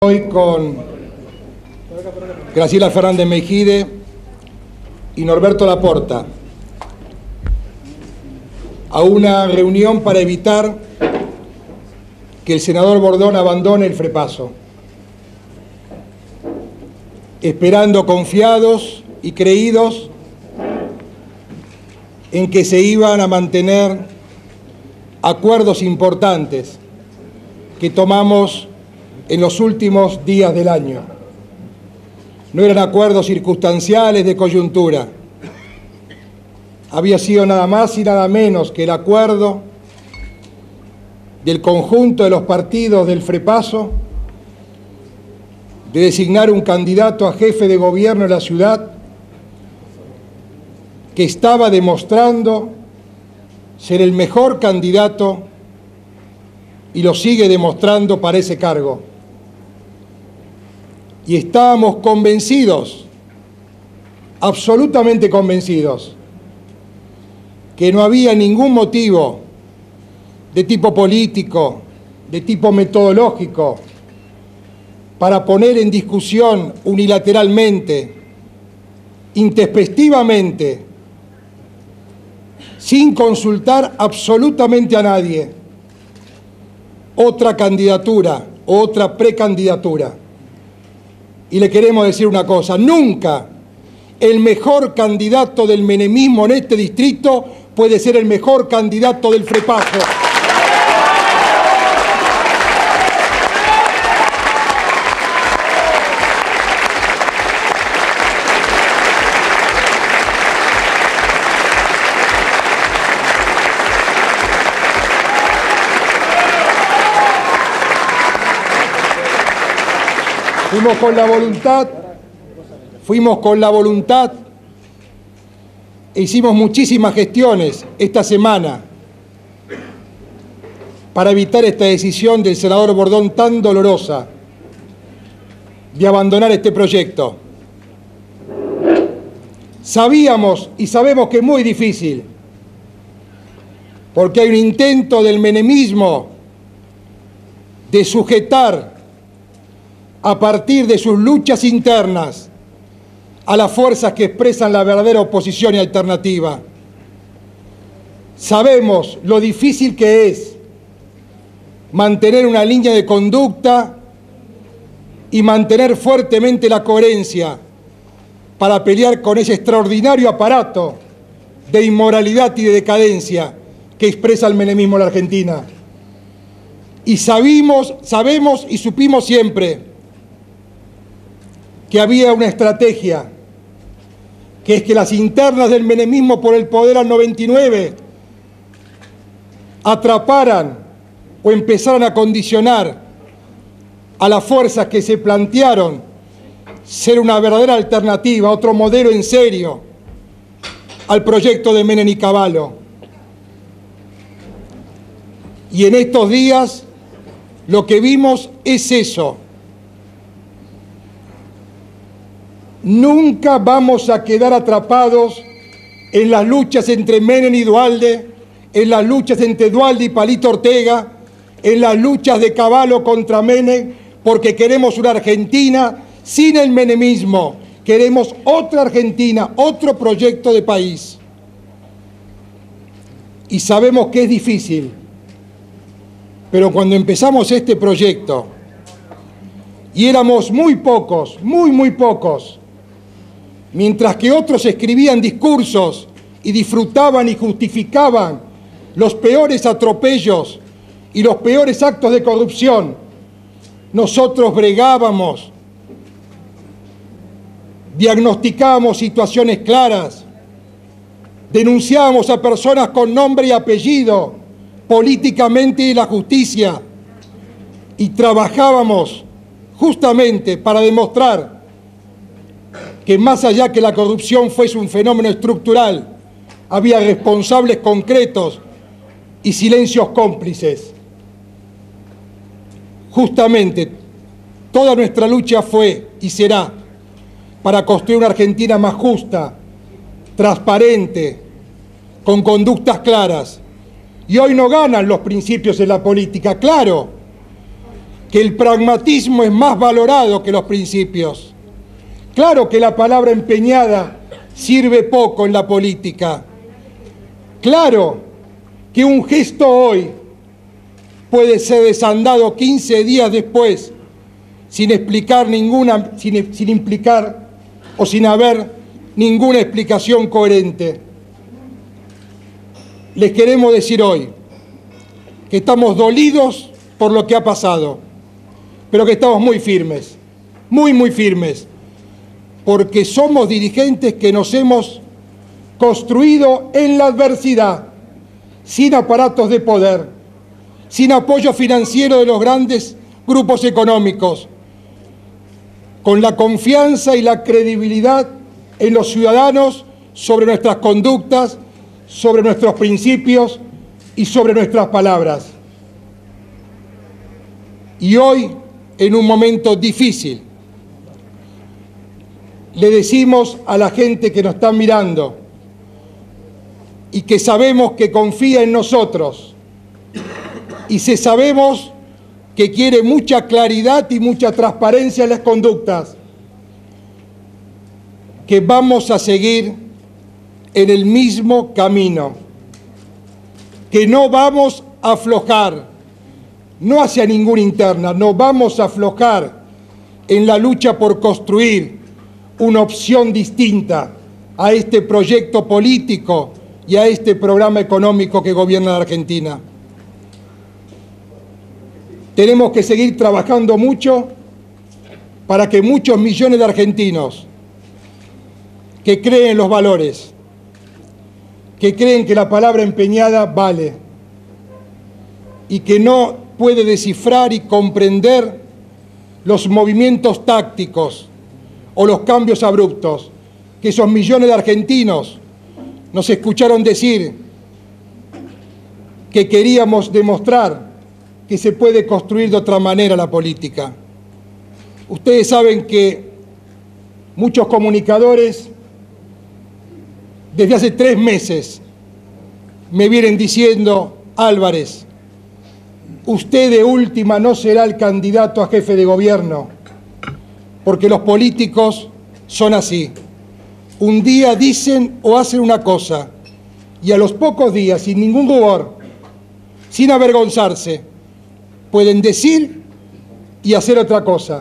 Hoy con Graciela Fernández Meijide y Norberto Laporta a una reunión para evitar que el senador Bordón abandone el FREPASO, esperando confiados y creídos en que se iban a mantener acuerdos importantes que tomamos en los últimos días del año. No eran acuerdos circunstanciales de coyuntura. Había sido nada más y nada menos que el acuerdo del conjunto de los partidos del FREPASO de designar un candidato a jefe de gobierno de la ciudad que estaba demostrando ser el mejor candidato y lo sigue demostrando para ese cargo. Y estábamos convencidos, absolutamente convencidos, que no había ningún motivo de tipo político, de tipo metodológico, para poner en discusión unilateralmente, intempestivamente, sin consultar absolutamente a nadie, otra candidatura, otra precandidatura. Y le queremos decir una cosa: nunca el mejor candidato del menemismo en este distrito puede ser el mejor candidato del FREPASO. Fuimos con la voluntad e hicimos muchísimas gestiones esta semana para evitar esta decisión del senador Bordón tan dolorosa de abandonar este proyecto. Sabíamos y sabemos que es muy difícil, porque hay un intento del menemismo de sujetar a partir de sus luchas internas a las fuerzas que expresan la verdadera oposición y alternativa. Sabemos lo difícil que es mantener una línea de conducta y mantener fuertemente la coherencia para pelear con ese extraordinario aparato de inmoralidad y de decadencia que expresa el menemismo en la Argentina. Y sabemos y supimos siempre que había una estrategia, que es que las internas del menemismo por el poder al 99 atraparan o empezaran a condicionar a las fuerzas que se plantearon ser una verdadera alternativa, otro modelo en serio al proyecto de Menem y Cavallo. Y en estos días lo que vimos es eso. Nunca vamos a quedar atrapados en las luchas entre Menem y Duhalde, en las luchas entre Duhalde y Palito Ortega, en las luchas de Cavallo contra Menem, porque queremos una Argentina sin el menemismo. Queremos otra Argentina, otro proyecto de país. Y sabemos que es difícil, pero cuando empezamos este proyecto, y éramos muy pocos, muy pocos, mientras que otros escribían discursos y disfrutaban y justificaban los peores atropellos y los peores actos de corrupción, nosotros bregábamos, diagnosticábamos situaciones claras, denunciábamos a personas con nombre y apellido políticamente en la justicia y trabajábamos justamente para demostrar que más allá que la corrupción fuese un fenómeno estructural, había responsables concretos y silencios cómplices. Justamente toda nuestra lucha fue y será para construir una Argentina más justa, transparente, con conductas claras. Y hoy no ganan los principios en la política, claro. que el pragmatismo es más valorado que los principios. Claro que la palabra empeñada sirve poco en la política. Claro que un gesto hoy puede ser desandado 15 días después sin explicar sin implicar o sin haber ninguna explicación coherente. Les queremos decir hoy que estamos dolidos por lo que ha pasado, pero que estamos muy firmes, muy firmes, porque somos dirigentes que nos hemos construido en la adversidad, sin aparatos de poder, sin apoyo financiero de los grandes grupos económicos, con la confianza y la credibilidad en los ciudadanos sobre nuestras conductas, sobre nuestros principios y sobre nuestras palabras. Y hoy, en un momento difícil, le decimos a la gente que nos está mirando y que sabemos que confía en nosotros y sabemos que quiere mucha claridad y mucha transparencia en las conductas, que vamos a seguir en el mismo camino, que no vamos a aflojar, no hacia ninguna interna, no vamos a aflojar en la lucha por construir una opción distinta a este proyecto político y a este programa económico que gobierna la Argentina. Tenemos que seguir trabajando mucho para que muchos millones de argentinos que creen en los valores, que creen que la palabra empeñada vale y que no puede descifrar y comprender los movimientos tácticos o los cambios abruptos, que esos millones de argentinos nos escucharon decir que queríamos demostrar que se puede construir de otra manera la política. Ustedes saben que muchos comunicadores desde hace 3 meses me vienen diciendo: Álvarez, usted de última no será el candidato a jefe de gobierno, porque los políticos son así. Un día dicen o hacen una cosa y a los pocos días, sin ningún rubor, sin avergonzarse, pueden decir y hacer otra cosa.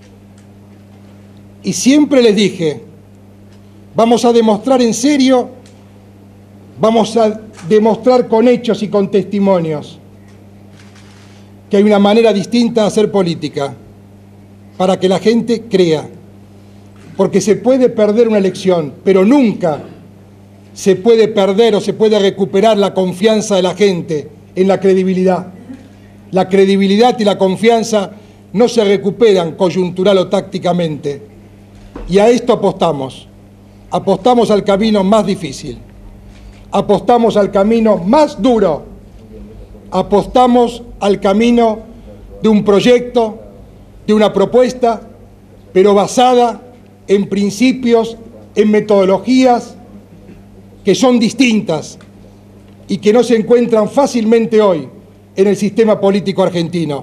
Y siempre les dije, vamos a demostrar en serio, vamos a demostrar con hechos y con testimonios que hay una manera distinta de hacer política para que la gente crea. Porque se puede perder una elección, pero nunca se puede perder o se puede recuperar la confianza de la gente en la credibilidad. La credibilidad y la confianza no se recuperan coyuntural o tácticamente. Y a esto apostamos. Apostamos al camino más difícil. Apostamos al camino más duro. Apostamos al camino de un proyecto, de una propuesta, pero basada en principios, en metodologías que son distintas y que no se encuentran fácilmente hoy en el sistema político argentino.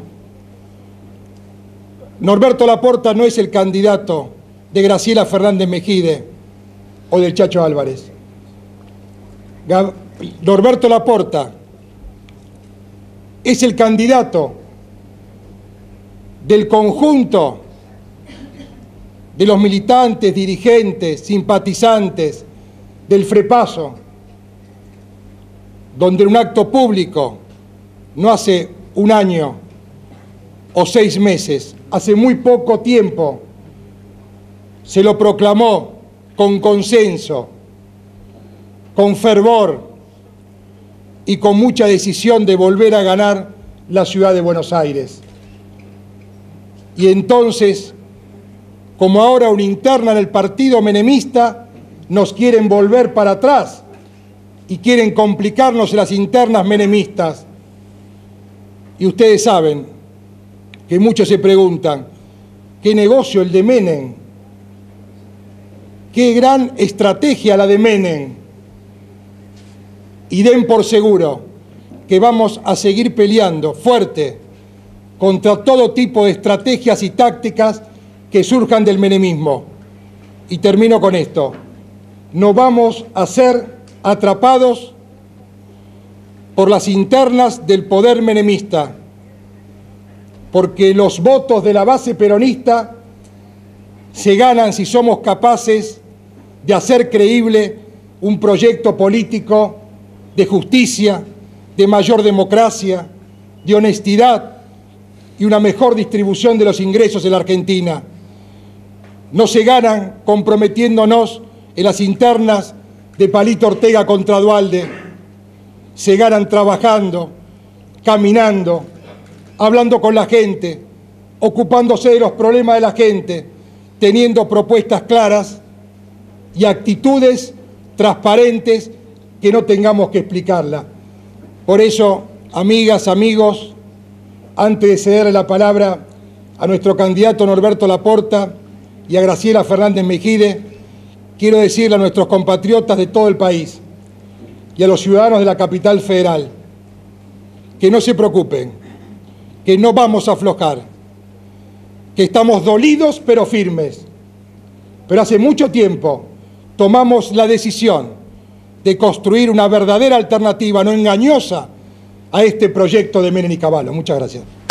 Norberto Laporta no es el candidato de Graciela Fernández Mejide o del Chacho Álvarez. Norberto Laporta es el candidato del conjunto de los militantes, dirigentes, simpatizantes del FREPASO, donde en un acto público, no hace un año o 6 meses, hace muy poco tiempo, se lo proclamó con consenso, con fervor y con mucha decisión de volver a ganar la ciudad de Buenos Aires. Y entonces, como ahora una interna en el partido menemista, nos quieren volver para atrás y quieren complicarnos las internas menemistas. Y ustedes saben que muchos se preguntan, ¿qué negocio el de Menem? ¿Qué gran estrategia la de Menem? Y den por seguro que vamos a seguir peleando fuerte contra todo tipo de estrategias y tácticas que surjan del menemismo. Y termino con esto. No vamos a ser atrapados por las internas del poder menemista, porque los votos de la base peronista se ganan si somos capaces de hacer creíble un proyecto político de justicia, de mayor democracia, de honestidad y una mejor distribución de los ingresos en la Argentina. No se ganan comprometiéndonos en las internas de Palito Ortega contra Duhalde, se ganan trabajando, caminando, hablando con la gente, ocupándose de los problemas de la gente, teniendo propuestas claras y actitudes transparentes que no tengamos que explicarlas. Por eso, amigas, amigos, antes de cederle la palabra a nuestro candidato Norberto Laporta y a Graciela Fernández Mejide, quiero decirle a nuestros compatriotas de todo el país y a los ciudadanos de la capital federal que no se preocupen, que no vamos a aflojar, que estamos dolidos pero firmes. Pero hace mucho tiempo tomamos la decisión de construir una verdadera alternativa no engañosa a este proyecto de Menem y Cavallo. Muchas gracias.